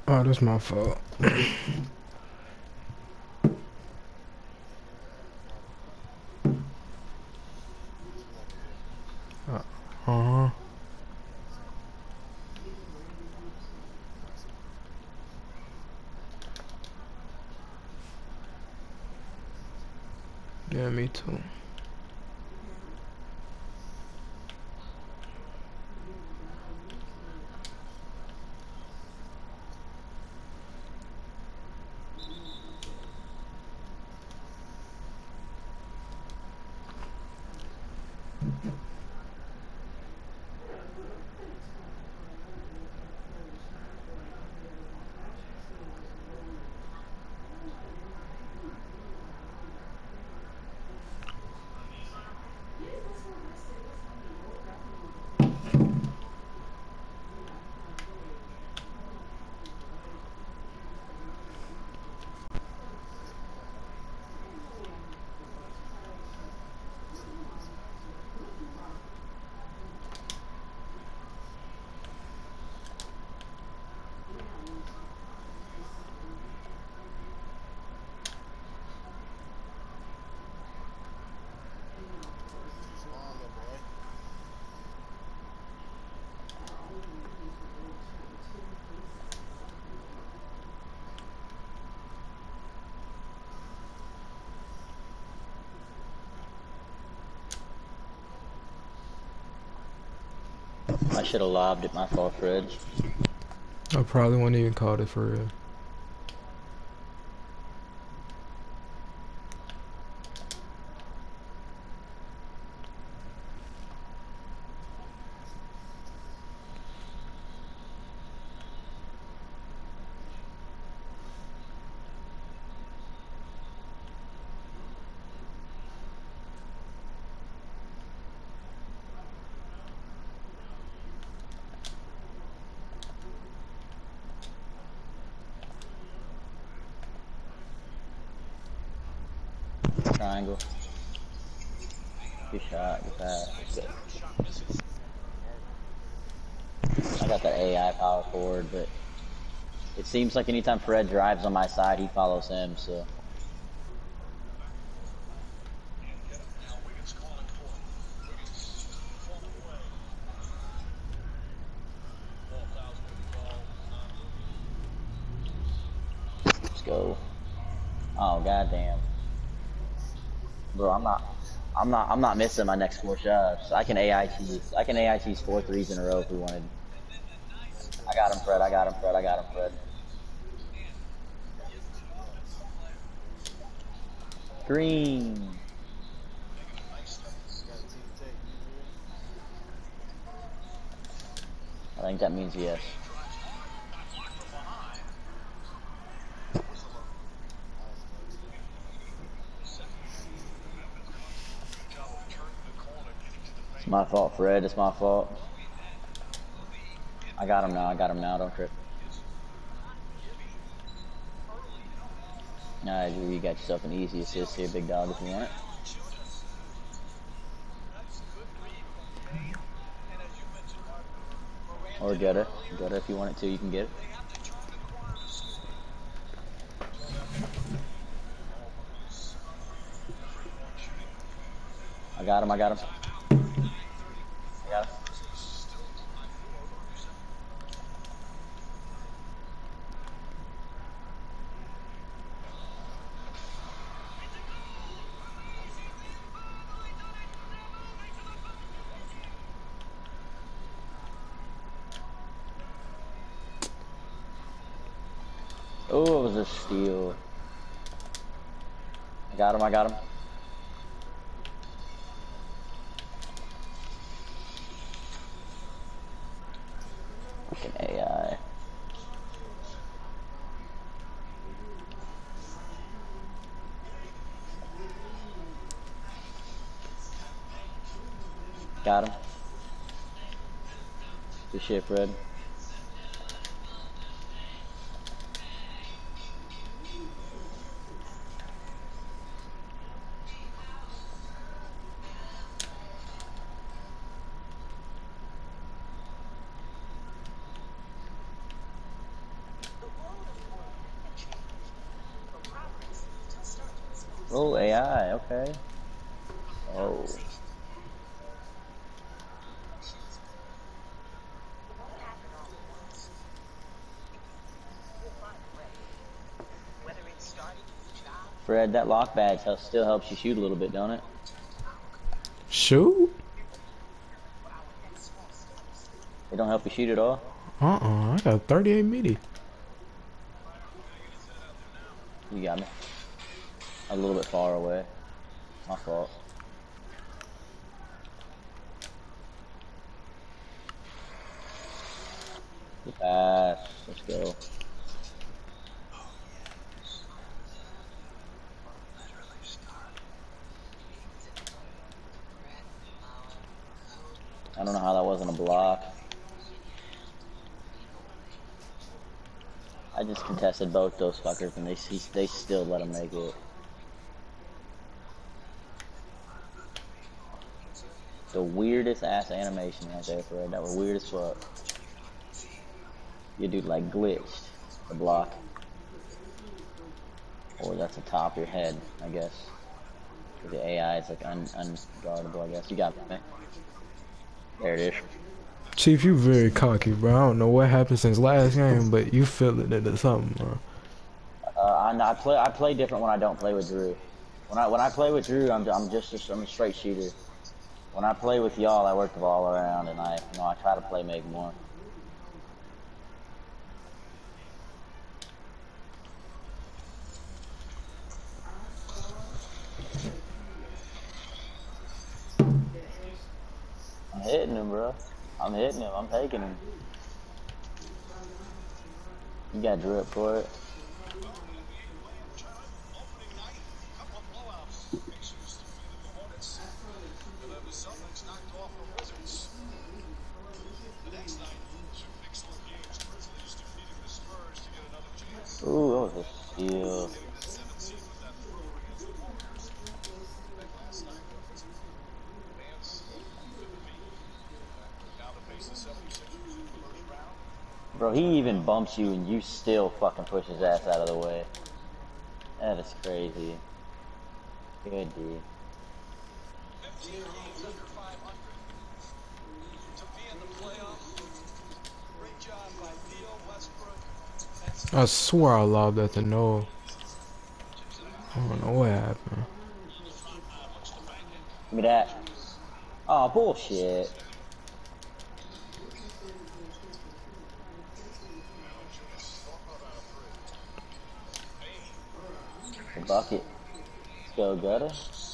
Oh, that's my fault. Uh-huh. Yeah, me too. I should have lobbed it. My fault, Fred. I probably wouldn't even called it for real. Triangle. Good shot. Good pass. Good. I got the AI power forward, but it seems like anytime Fred drives on my side, he follows him. So let's go. Oh goddamn, bro! I'm not missing my next 4 shots. I can AI cheese. I can AI cheese 4 threes in a row if we wanted. I got him, Fred. I got him, Fred. I got him, Fred. Green. I think that means yes. It's my fault, Fred. It's my fault. I got him now. I got him now. Don't trip. Alright, you got yourself an easy assist here, big dog, if you want it. Or gutter. Gutter if you want it too, you can get it. I got him, I got him. I got him. Oh, it was a steal. I got him, I got him. Fucking AI. Got him. Good shit, Fred. Oh, AI, okay. Oh. Fred, that lock badge still helps you shoot a little bit, don't it? Shoot? It don't help you shoot at all? I got 38 midi. You got me. A little bit far away. My fault. Good pass. Let's go. I don't know how that wasn't a block. I just contested both those fuckers and they still let him make it. The weirdest ass animation right there, Fred. That was weird as fuck. Your dude like glitched the block. Or that's the top of your head, I guess. The AI is like unguardable, I guess. You got me. There it is. Chief, you very cocky, bro. I don't know what happened since last game, but you feeling it or something, bro. I play different when I don't play with Drew. When I play with Drew, I'm a straight shooter. When I play with y'all, I work the ball around and I try to play make more. I'm hitting him, bro. I'm hitting him. I'm taking him. You got Drew up for it. Ooh, that was a steal. Bro, he even bumps you and you still fucking push his ass out of the way. That is crazy. Good D. I swear I lobbed that to Noah. I don't know what happened. Give me that. Oh, bullshit. The bucket. Let's go, gutter.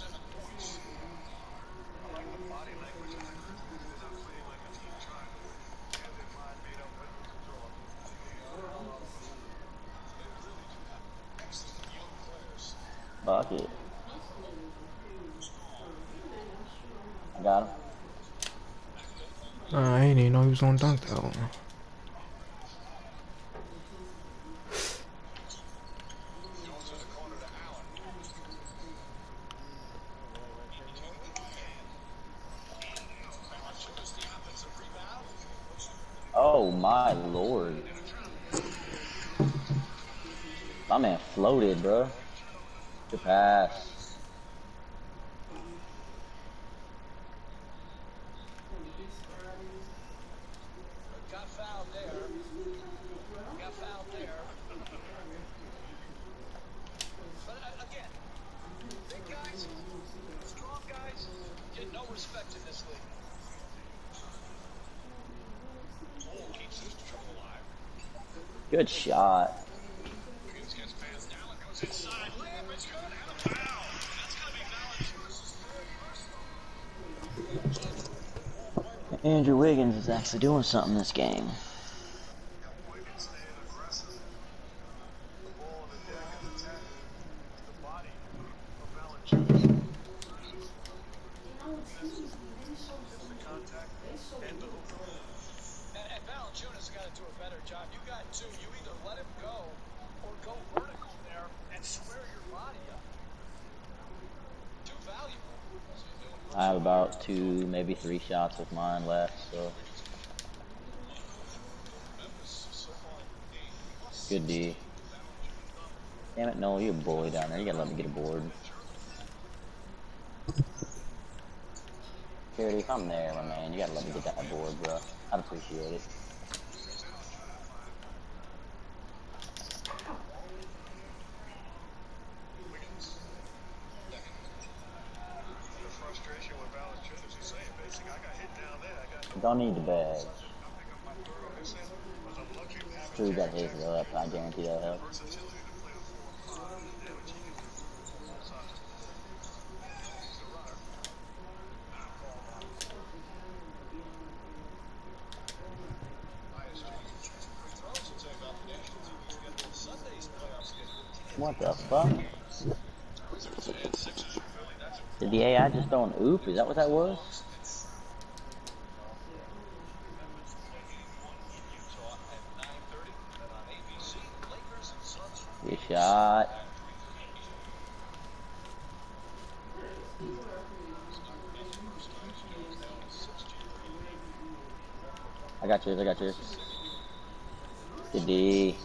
Bucket. I got him. I ain't even know he was gonna dunk that one. Oh my lord. My man floated, bro. Good pass. Good shot. Andrew Wiggins is actually doing something this game. I have about 2, maybe 3 shots with mine left, so. Good D. Damn it, no, you're a bully down there. You gotta let me get a board. Charity, if I'm there, my man, you gotta let me get that board, bro. I'd appreciate it. Don't need the badge. True got his up. I guarantee that'll help. What the fuck? Did the AI just throw an oop? Is that what that was? Good shot. I got yours, I got yours. Good D.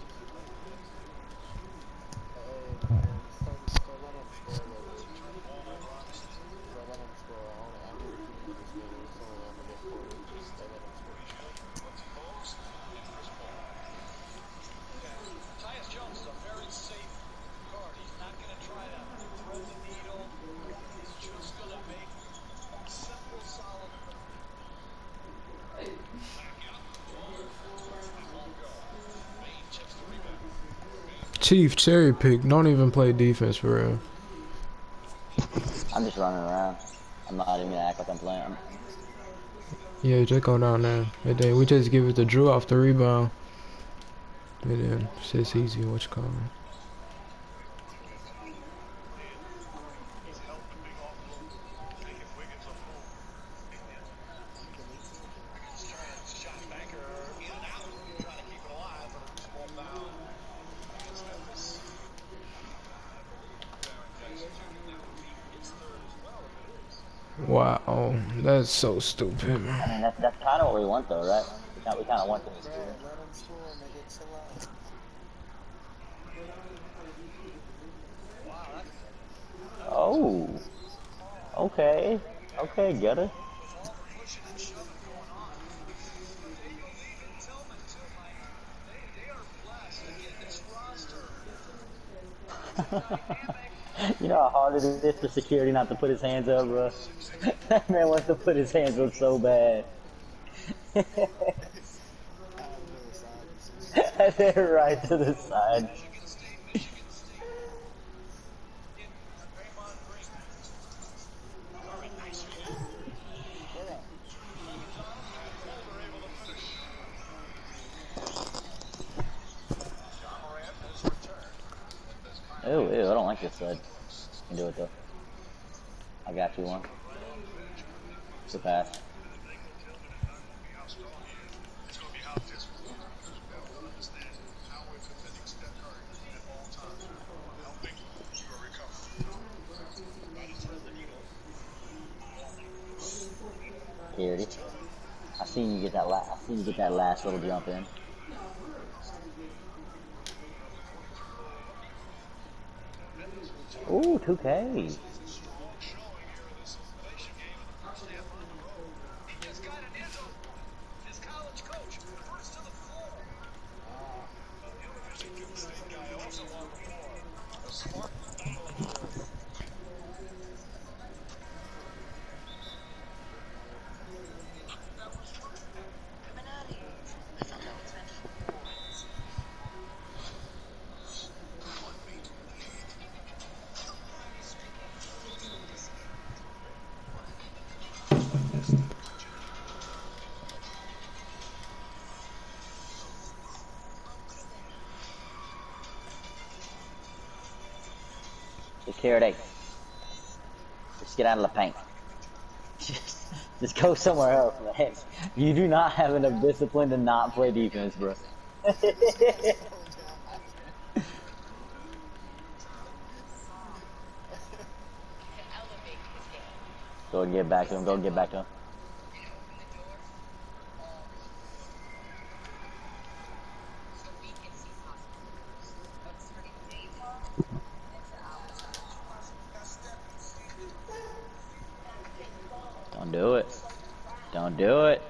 Chief cherry pick. Don't even play defense for real. I'm just running around. I'm not even gonna act like I'm playing. Yeah, just go down there. And then we just give it to Drew off the rebound. And then it's easy. What you call it? Wow, that's so stupid, I man. mean, that's kind of what we want, though, right? We kind of want them to score. Oh, okay, okay, get it. You know how hard it is for security not to put his hands up, bro? That man wants to put his hands up so bad. They're right to the side. Ew, ew, I don't like this side. You can do it though. I got you one. Good pass. Security. I seen you get that last. I seen you get that last little jump in. Ooh, 2K. Security. Just get out of the paint. Just go somewhere else, man. You do not have enough discipline to not play defense, bro. Go and get back to him. Go and get back to him. Don't do it. Don't do it.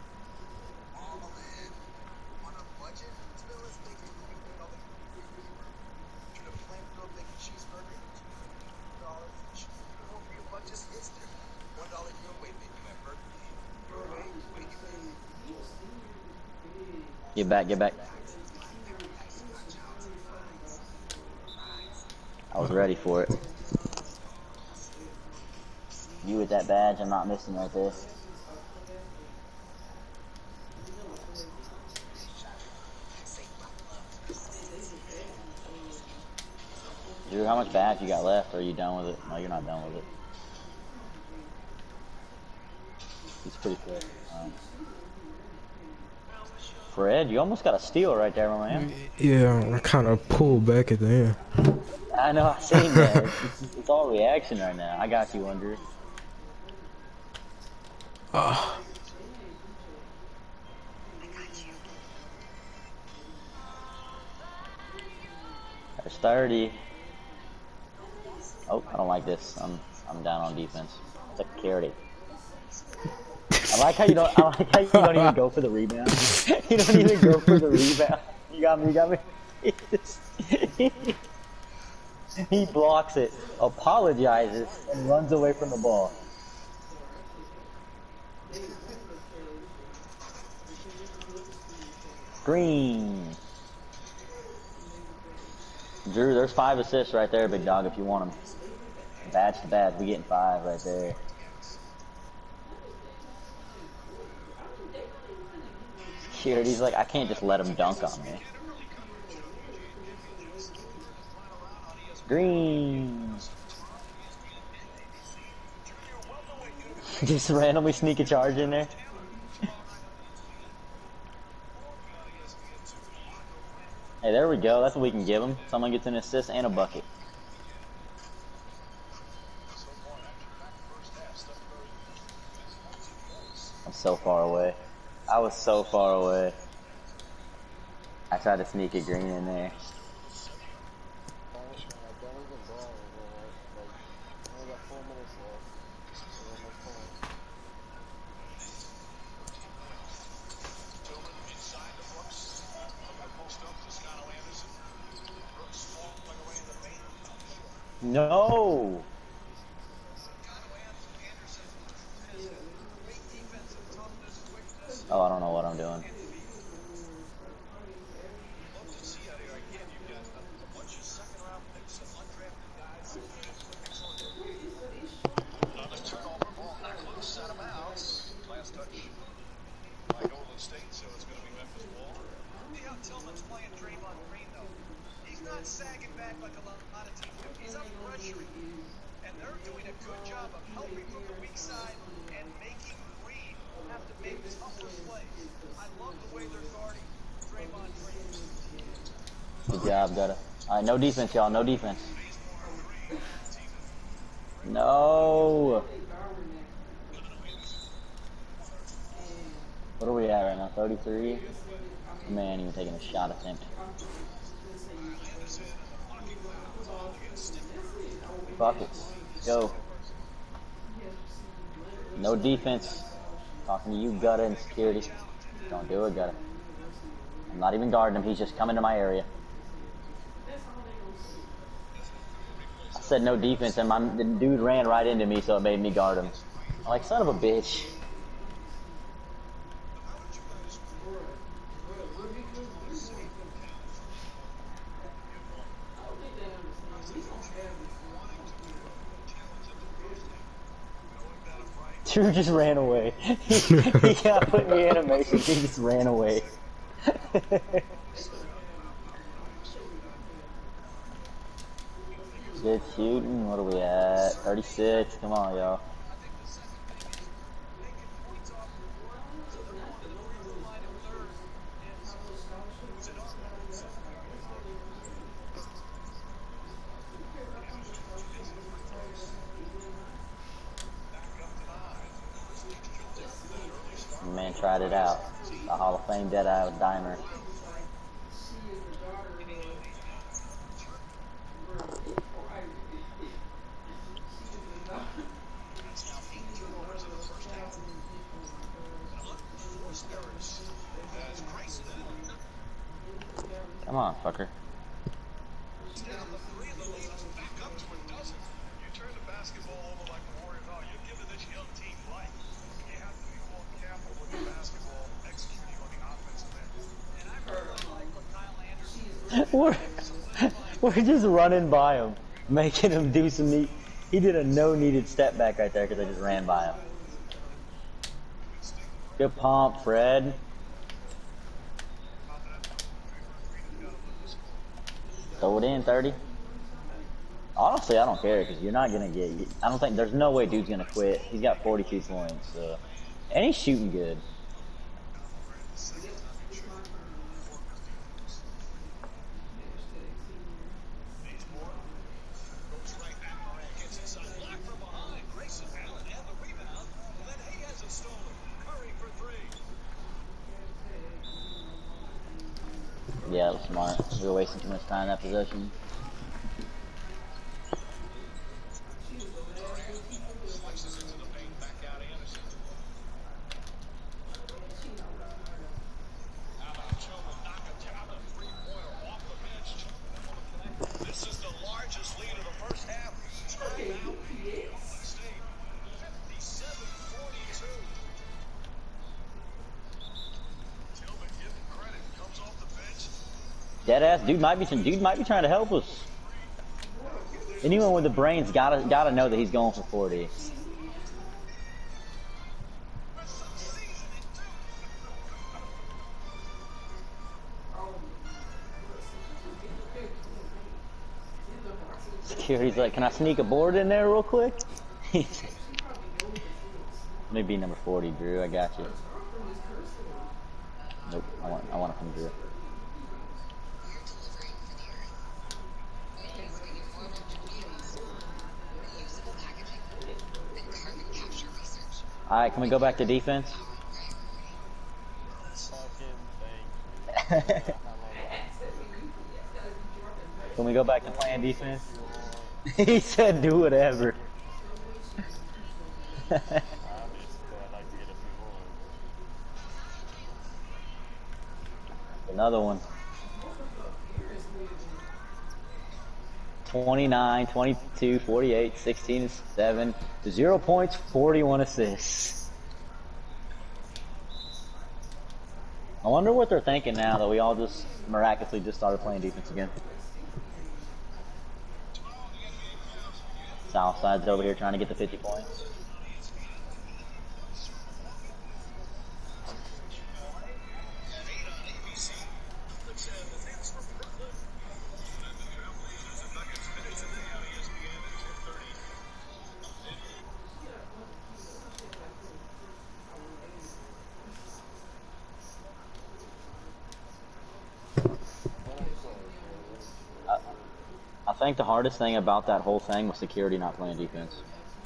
Get back, get back. I was ready for it. You with that badge, I'm not missing right there. Drew, how much badge you got left? Or are you done with it? No, you're not done with it. He's pretty quick. Fred, you almost got a steal right there, my man. Yeah, I kind of pulled back at the end. I know, I seen that. It's all reaction right now. I got you, Andrew. There's 30. Oh, I don't like this. I'm down on defense. It's a carry. I like how you don't. I like how you don't even go for the rebound. You don't even go for the rebound. You got me. You got me. He blocks it, apologizes, and runs away from the ball. Green. Drew, there's 5 assists right there, big dog, if you want them. Badge to badge, we getting 5 right there. Shit, he's like, I can't just let him dunk on me. Green. Just randomly sneak a charge in there. Hey, there we go. That's what we can give him. Someone gets an assist and a bucket. I'm so far away. I was so far away. I tried to sneak a green in there. No! Oh, I don't know what I'm doing. Good job, Gutta. Alright, no defense, y'all. No defense. No! What are we at right now? 33? Man, even taking a shot attempt. Buckets. Go. No defense. Talking to you, Gutta, and security. Don't do it, Gutta. I'm not even guarding him. He's just coming to my area. I said no defense, and the dude ran right into me, so it made me guard him. I'm like, son of a bitch. Drew just ran away. He got put in animation. He just ran away. Good shooting. What are we at? 36. Come on, y'all. Man tried it out. The Hall of Fame Deadeye with Dimer. Come on, fucker. we're, we're just running by him, making him do some neat. He did a no needed step back right there because I just ran by him. Good pump, Fred. Throw it in, 30. Honestly, I don't care because you're not gonna get. I don't think there's no way dude's gonna quit. He's got 42 points, so, and he's shooting good. Yeah, that was smart. We were wasting too much time in that possession. Deadass dude might be trying to help us. Anyone with the brains gotta know that he's going for 40. Security's like, can I sneak a board in there real quick? Let me be number 40, Drew. I got you. Nope, I want it from Drew. Alright, can we go back to defense? Can we go back to playing defense? He said do whatever. Another one. 29, 22, 48, 16, 7, 0 points, 41 assists. I wonder what they're thinking now that we all just miraculously just started playing defense again. Southside's over here trying to get the 50 points. I think the hardest thing about that whole thing was security not playing defense.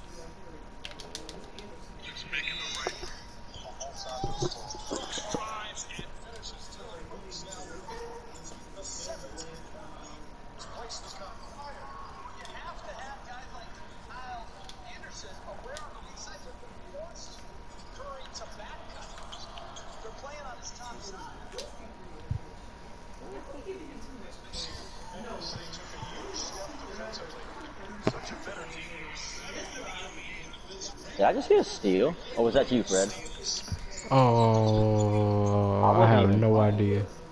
Did I just get a steal? Or was that you, Fred? Oh, I have no idea.